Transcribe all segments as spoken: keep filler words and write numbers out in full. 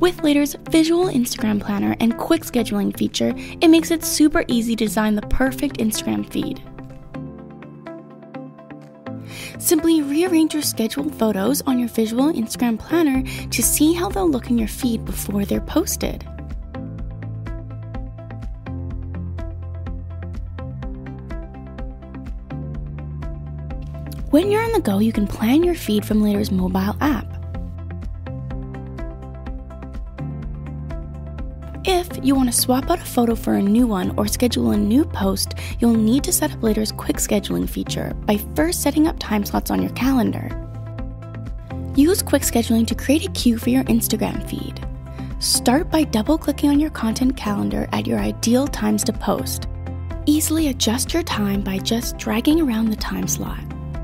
With Later's visual Instagram planner and quick scheduling feature, it makes it super easy to design the perfect Instagram feed. Simply rearrange your scheduled photos on your visual Instagram planner to see how they'll look in your feed before they're posted. When you're on the go, you can plan your feed from Later's mobile app. If you want to swap out a photo for a new one or schedule a new post, you'll need to set up Later's quick scheduling feature by first setting up time slots on your calendar. Use quick scheduling to create a queue for your Instagram feed. Start by double-clicking on your content calendar at your ideal times to post. Easily adjust your time by just dragging around the time slot.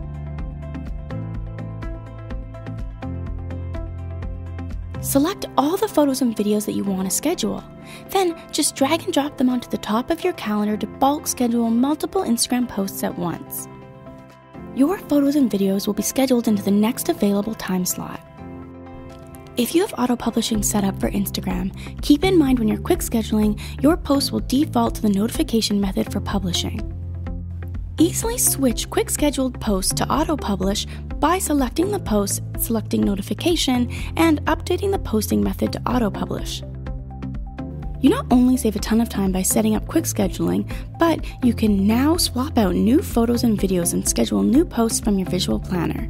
Select all the photos and videos that you want to schedule. Then just drag and drop them onto the top of your calendar to bulk schedule multiple Instagram posts at once. Your photos and videos will be scheduled into the next available time slot. If you have auto-publishing set up for Instagram, keep in mind when you're quick scheduling, your post will default to the notification method for publishing. Easily switch quick scheduled posts to auto-publish by selecting the post, selecting notification, and updating the posting method to auto-publish. You not only save a ton of time by setting up quick scheduling, but you can now swap out new photos and videos and schedule new posts from your visual planner.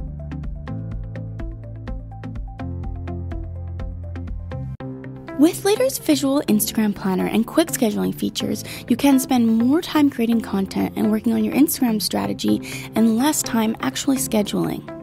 With Later's visual Instagram planner and quick scheduling features, you can spend more time creating content and working on your Instagram strategy and less time actually scheduling.